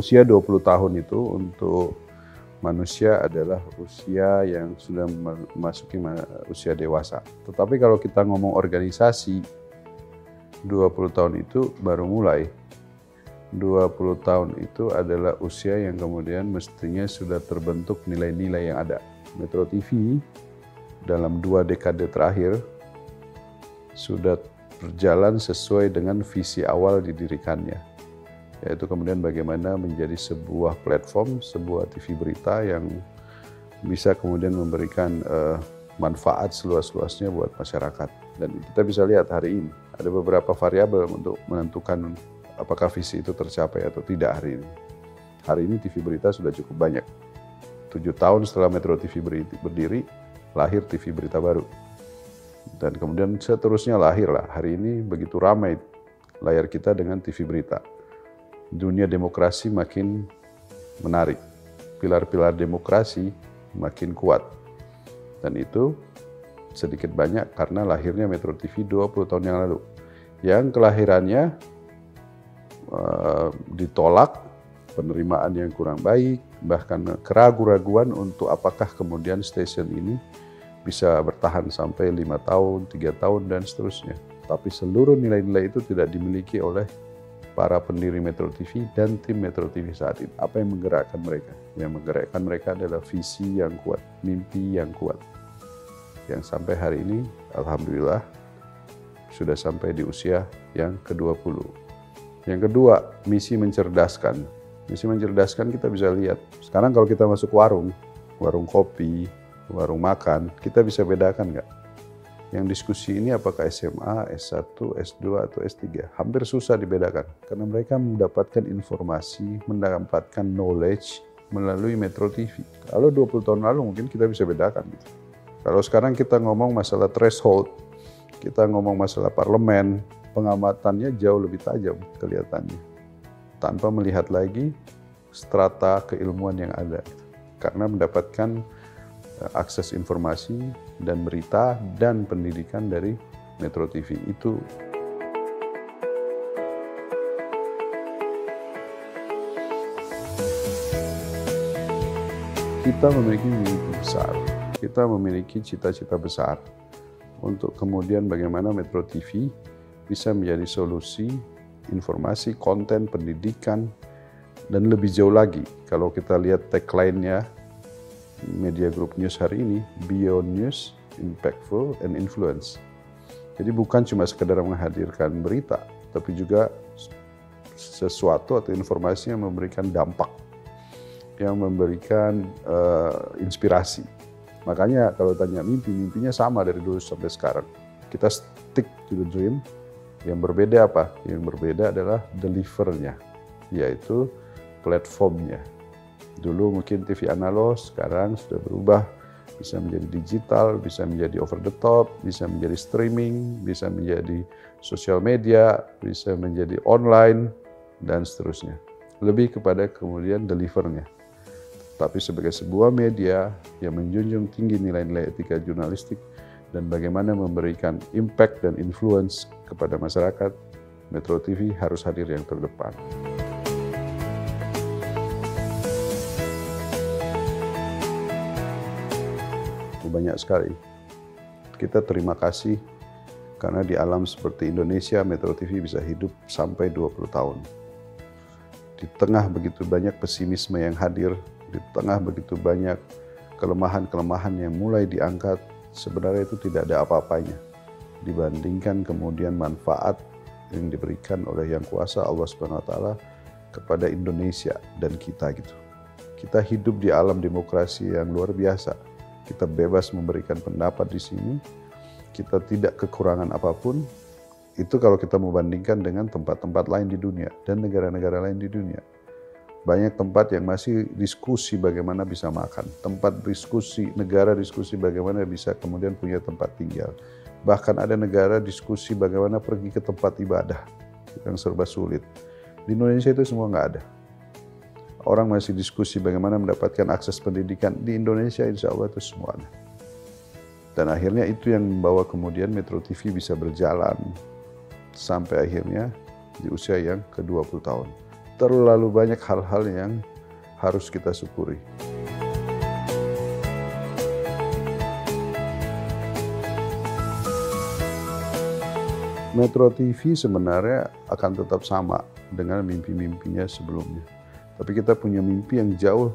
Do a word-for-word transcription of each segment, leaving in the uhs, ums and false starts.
Usia dua puluh tahun itu untuk manusia adalah usia yang sudah memasuki usia dewasa. Tetapi kalau kita ngomong organisasi, dua puluh tahun itu baru mulai. dua puluh tahun itu adalah usia yang kemudian mestinya sudah terbentuk nilai-nilai yang ada. Metro T V dalam dua dekade terakhir sudah berjalan sesuai dengan visi awal didirikannya, yaitu kemudian bagaimana menjadi sebuah platform, sebuah T V berita yang bisa kemudian memberikan uh, manfaat seluas-luasnya buat masyarakat. Dan kita bisa lihat hari ini ada beberapa variabel untuk menentukan apakah visi itu tercapai atau tidak hari ini. Hari ini T V berita sudah cukup banyak. Tujuh tahun setelah Metro T V berdiri, lahir T V berita baru. Dan kemudian seterusnya lahirlah. Hari ini begitu ramai layar kita dengan T V berita. Dunia demokrasi makin menarik. Pilar-pilar demokrasi makin kuat. Dan itu sedikit banyak karena lahirnya Metro T V dua puluh tahun yang lalu. Yang kelahirannya uh, ditolak, penerimaan yang kurang baik, bahkan keraguan-raguan untuk apakah kemudian stasiun ini bisa bertahan sampai lima tahun, tiga tahun, dan seterusnya. Tapi seluruh nilai-nilai itu tidak dimiliki oleh para pendiri Metro T V dan tim Metro T V saat ini. Apa yang menggerakkan mereka? Yang menggerakkan mereka adalah visi yang kuat, mimpi yang kuat. Yang sampai hari ini, alhamdulillah, sudah sampai di usia yang ke dua puluh. Yang kedua, misi mencerdaskan. Misi mencerdaskan kita bisa lihat. Sekarang kalau kita masuk warung, warung kopi, warung makan, kita bisa bedakan nggak? Yang diskusi ini apakah S M A, S satu, S dua, atau S tiga? Hampir susah dibedakan. Karena mereka mendapatkan informasi, mendapatkan knowledge melalui Metro T V. Kalau dua puluh tahun lalu mungkin kita bisa bedakan gitu. Kalau sekarang kita ngomong masalah threshold, kita ngomong masalah parlemen, pengamatannya jauh lebih tajam kelihatannya. Tanpa melihat lagi strata keilmuan yang ada. Karena mendapatkan akses informasi dan berita dan pendidikan dari Metro T V itu. Kita memiliki mimpi besar, kita memiliki cita-cita besar untuk kemudian bagaimana Metro T V bisa menjadi solusi informasi, konten, pendidikan, dan lebih jauh lagi. Kalau kita lihat tagline-nya Media Group News hari ini, Beyond News, Impactful, and Influence. Jadi bukan cuma sekedar menghadirkan berita, tapi juga sesuatu atau informasi yang memberikan dampak, yang memberikan uh, inspirasi. Makanya kalau tanya mimpi, mimpinya sama dari dulu sampai sekarang. Kita stick to the dream. Yang berbeda apa? Yang berbeda adalah delivernya, yaitu platformnya. Dulu mungkin T V analog, sekarang sudah berubah, bisa menjadi digital, bisa menjadi over the top, bisa menjadi streaming, bisa menjadi sosial media, bisa menjadi online, dan seterusnya. Lebih kepada kemudian delivernya. Tapi sebagai sebuah media yang menjunjung tinggi nilai-nilai etika jurnalistik dan bagaimana memberikan impact dan influence kepada masyarakat, Metro T V harus hadir yang terdepan. Banyak sekali. Kita terima kasih karena di alam seperti Indonesia, Metro T V bisa hidup sampai dua puluh tahun. Di tengah begitu banyak pesimisme yang hadir, di tengah begitu banyak kelemahan-kelemahan yang mulai diangkat, sebenarnya itu tidak ada apa-apanya dibandingkan kemudian manfaat yang diberikan oleh Yang Kuasa Allah Subhanahu wa taala kepada Indonesia dan kita gitu. Kita hidup di alam demokrasi yang luar biasa. Kita bebas memberikan pendapat di sini. Kita tidak kekurangan apapun. Itu kalau kita membandingkan dengan tempat-tempat lain di dunia dan negara-negara lain di dunia. Banyak tempat yang masih diskusi bagaimana bisa makan. Tempat diskusi, negara diskusi bagaimana bisa kemudian punya tempat tinggal. Bahkan ada negara diskusi bagaimana pergi ke tempat ibadah. Yang serba sulit. Di Indonesia itu semua nggak ada. Orang masih diskusi bagaimana mendapatkan akses pendidikan. Di Indonesia insya Allah itu semua ada. Dan akhirnya itu yang membawa kemudian Metro T V bisa berjalan sampai akhirnya di usia yang ke dua puluh tahun. terlalu banyak hal-hal yang harus kita syukuri. Metro T V sebenarnya akan tetap sama dengan mimpi-mimpinya sebelumnya. Tapi kita punya mimpi yang jauh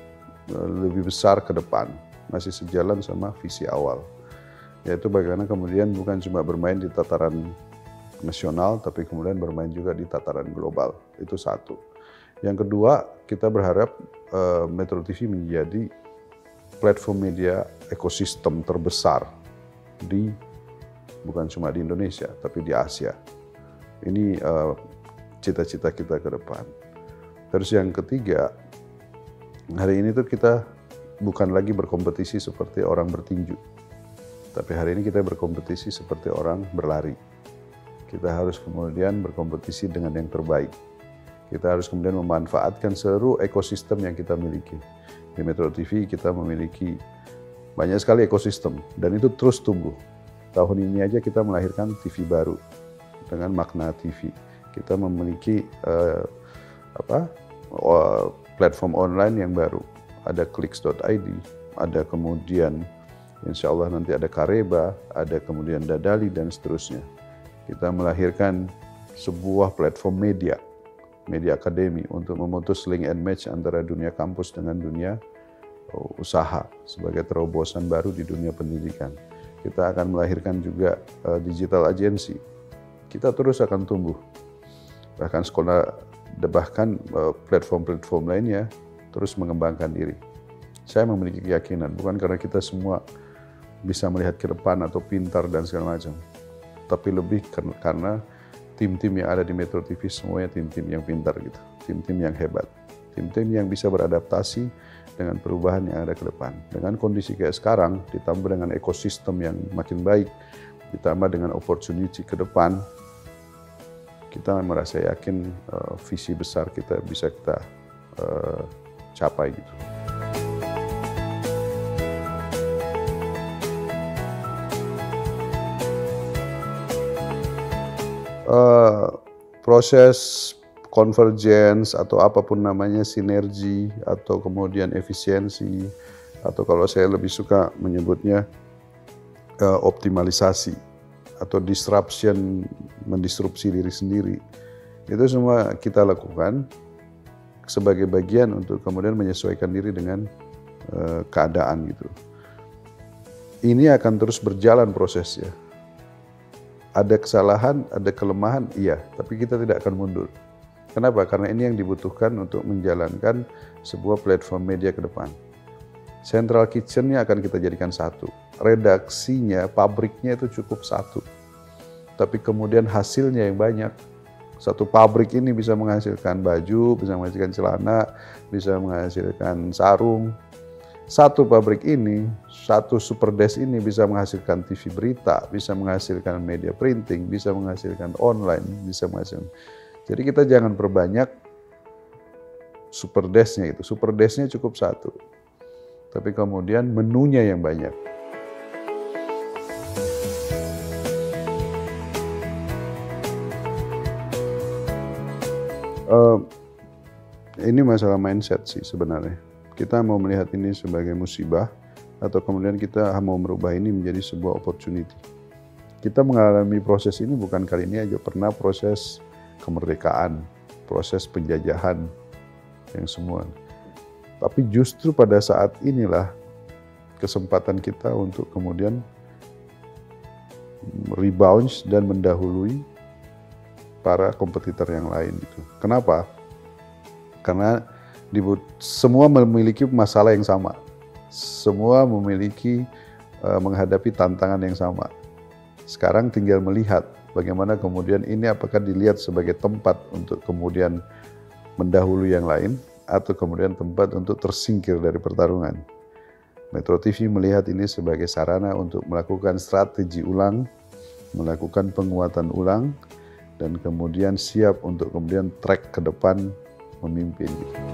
lebih besar ke depan, masih sejalan sama visi awal. Yaitu bagaimana kemudian bukan cuma bermain di tataran nasional, tapi kemudian bermain juga di tataran global. Itu satu. Yang kedua, kita berharap uh, Metro T V menjadi platform media ekosistem terbesar di bukan cuma di Indonesia, tapi di Asia. Ini uh, cita-cita kita ke depan. Terus yang ketiga, hari ini tuh kita bukan lagi berkompetisi seperti orang bertinju. Tapi hari ini kita berkompetisi seperti orang berlari. Kita harus kemudian berkompetisi dengan yang terbaik. Kita harus kemudian memanfaatkan seluruh ekosistem yang kita miliki. Di Metro T V kita memiliki banyak sekali ekosistem dan itu terus tumbuh. Tahun ini aja kita melahirkan T V baru dengan makna T V. Kita memiliki uh, apa uh, platform online yang baru. Ada Clicks dot I D, ada kemudian insya Allah nanti ada Kareba, ada kemudian Dadali dan seterusnya. Kita melahirkan sebuah platform media, media akademi untuk memutus link and match antara dunia kampus dengan dunia usaha sebagai terobosan baru di dunia pendidikan. Kita akan melahirkan juga uh, digital agency. Kita terus akan tumbuh. Bahkan sekolah, bahkan uh, platform-platform lainnya terus mengembangkan diri. Saya memiliki keyakinan, bukan karena kita semua bisa melihat ke depan atau pintar dan segala macam. Tapi lebih karena tim-tim yang ada di Metro T V semuanya tim-tim yang pintar gitu. Tim-tim yang hebat. Tim-tim yang bisa beradaptasi dengan perubahan yang ada ke depan. Dengan kondisi kayak sekarang, ditambah dengan ekosistem yang makin baik, ditambah dengan opportunity ke depan, kita merasa yakin uh, visi besar kita bisa kita uh, capai gitu. Uh, proses convergence atau apapun namanya, sinergi atau kemudian efisiensi, atau kalau saya lebih suka menyebutnya uh, optimalisasi atau disruption, mendisrupsi diri sendiri. Itu semua kita lakukan sebagai bagian untuk kemudian menyesuaikan diri dengan uh, keadaan gitu. Ini akan terus berjalan prosesnya. Ada kesalahan, ada kelemahan, iya, tapi kita tidak akan mundur. Kenapa? Karena ini yang dibutuhkan untuk menjalankan sebuah platform media ke depan. Central kitchen-nya akan kita jadikan satu. Redaksinya, pabriknya itu cukup satu. Tapi kemudian hasilnya yang banyak. Satu pabrik ini bisa menghasilkan baju, bisa menghasilkan celana, bisa menghasilkan sarung. Satu pabrik ini, satu super desk ini bisa menghasilkan T V berita, bisa menghasilkan media printing, bisa menghasilkan online, bisa menghasilkan. Jadi kita jangan perbanyak super desk-nya itu. Super desk-nya cukup satu. Tapi kemudian menunya yang banyak. Uh, ini masalah mindset sih sebenarnya. Kita mau melihat ini sebagai musibah atau kemudian kita mau merubah ini menjadi sebuah opportunity. Kita mengalami proses ini bukan kali ini aja, pernah proses kemerdekaan, proses penjajahan yang semua. Tapi justru pada saat inilah kesempatan kita untuk kemudian rebound dan mendahului para kompetitor yang lain gitu. Kenapa? Karena semua memiliki masalah yang sama. Semua memiliki uh, menghadapi tantangan yang sama. Sekarang tinggal melihat bagaimana kemudian ini apakah dilihat sebagai tempat untuk kemudian mendahului yang lain atau kemudian tempat untuk tersingkir dari pertarungan. Metro T V melihat ini sebagai sarana untuk melakukan strategi ulang, melakukan penguatan ulang, dan kemudian siap untuk kemudian track ke depan memimpin.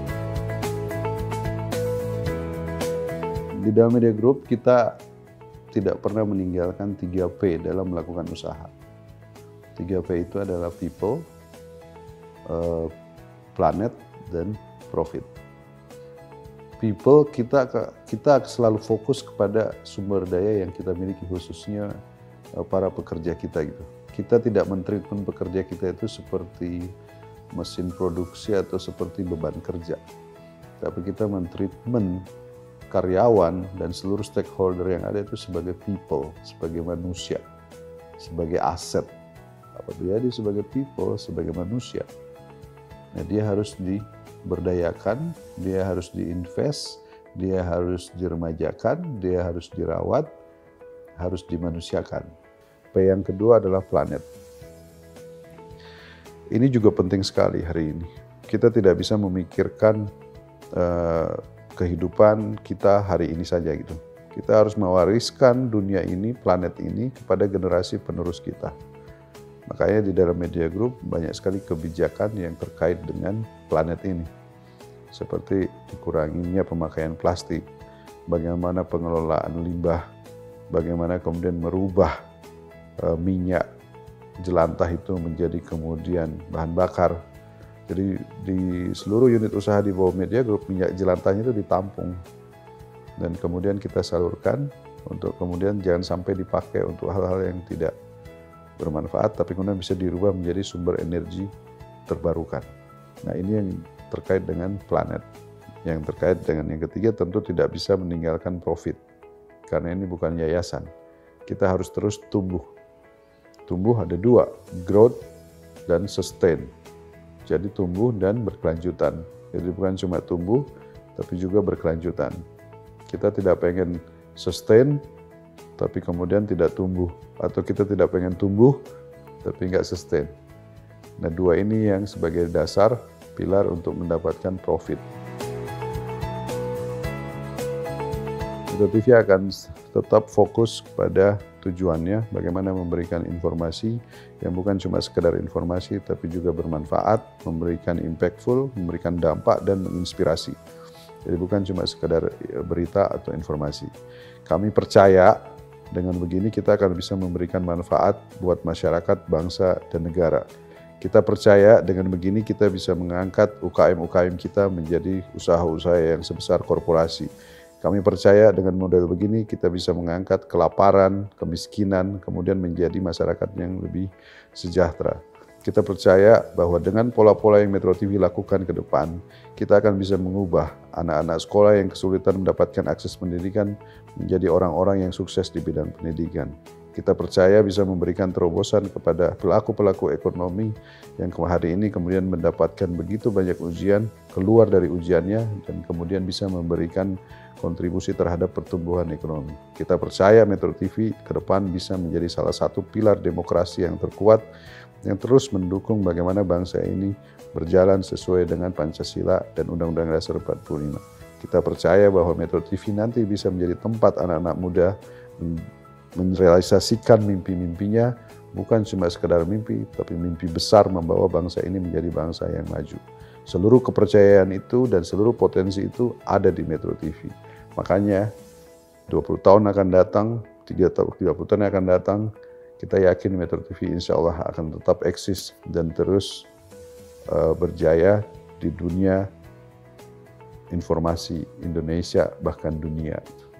Di dalam Media Group kita tidak pernah meninggalkan tiga P dalam melakukan usaha. tiga P itu adalah people, uh, planet, dan profit. People, kita kita selalu fokus kepada sumber daya yang kita miliki, khususnya para pekerja kita gitu. Kita tidak mentreatment pekerja kita itu seperti mesin produksi atau seperti beban kerja. Tapi kita mentreatment karyawan dan seluruh stakeholder yang ada itu sebagai people, sebagai manusia, sebagai aset. Apabila dia sebagai people, sebagai manusia, nah dia harus diberdayakan, dia harus diinvest, dia harus diremajakan, dia harus dirawat, harus dimanusiakan. P yang kedua adalah planet. Ini juga penting sekali hari ini. Kita tidak bisa memikirkan uh, kehidupan kita hari ini saja gitu. Kita harus mewariskan dunia ini, planet ini kepada generasi penerus kita. Makanya di dalam Media Group banyak sekali kebijakan yang terkait dengan planet ini. Seperti dikuranginya pemakaian plastik, bagaimana pengelolaan limbah, bagaimana kemudian merubah uh, minyak jelantah itu menjadi kemudian bahan bakar. Jadi di seluruh unit usaha di bawah Media Group, minyak jelantahnya itu ditampung dan kemudian kita salurkan untuk kemudian jangan sampai dipakai untuk hal-hal yang tidak bermanfaat, tapi kemudian bisa dirubah menjadi sumber energi terbarukan. Nah, ini yang terkait dengan planet. Yang terkait dengan yang ketiga tentu tidak bisa meninggalkan profit, karena ini bukan yayasan. Kita harus terus tumbuh. Tumbuh ada dua, growth dan sustain. Jadi tumbuh dan berkelanjutan. Jadi bukan cuma tumbuh, tapi juga berkelanjutan. Kita tidak pengen sustain, tapi kemudian tidak tumbuh. Atau kita tidak pengen tumbuh, tapi nggak sustain. Nah, dua ini yang sebagai dasar, pilar untuk mendapatkan profit. Metro T V akan tetap fokus kepada tujuannya, bagaimana memberikan informasi yang bukan cuma sekedar informasi, tapi juga bermanfaat, memberikan impactful, memberikan dampak, dan menginspirasi. Jadi bukan cuma sekedar berita atau informasi. Kami percaya dengan begini kita akan bisa memberikan manfaat buat masyarakat, bangsa, dan negara. Kita percaya dengan begini kita bisa mengangkat U K M-U K M kita menjadi usaha-usaha yang sebesar korporasi. Kami percaya dengan model begini kita bisa mengangkat kelaparan, kemiskinan, kemudian menjadi masyarakat yang lebih sejahtera. Kita percaya bahwa dengan pola-pola yang Metro T V lakukan ke depan, kita akan bisa mengubah anak-anak sekolah yang kesulitan mendapatkan akses pendidikan menjadi orang-orang yang sukses di bidang pendidikan. Kita percaya bisa memberikan terobosan kepada pelaku-pelaku ekonomi yang hari ini kemudian mendapatkan begitu banyak ujian, keluar dari ujiannya, dan kemudian bisa memberikan kontribusi terhadap pertumbuhan ekonomi. Kita percaya Metro T V ke depan bisa menjadi salah satu pilar demokrasi yang terkuat, yang terus mendukung bagaimana bangsa ini berjalan sesuai dengan Pancasila dan Undang-Undang Dasar empat puluh lima. Kita percaya bahwa Metro T V nanti bisa menjadi tempat anak-anak muda merealisasikan mimpi-mimpinya, bukan cuma sekedar mimpi, tapi mimpi besar membawa bangsa ini menjadi bangsa yang maju. Seluruh kepercayaan itu dan seluruh potensi itu ada di Metro T V. Makanya dua puluh tahun akan datang, tiga puluh tahun akan datang, kita yakin Metro T V insya Allah akan tetap eksis dan terus uh, berjaya di dunia informasi Indonesia, bahkan dunia.